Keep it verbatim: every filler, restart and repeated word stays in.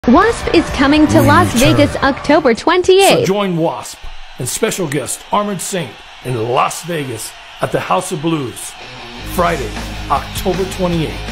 W A S P is coming to We Las return. Vegas October So twenty-eighth. join W A S P and special guest Armored Saint in Las Vegas at the House of Blues, Friday, October twenty-eighth.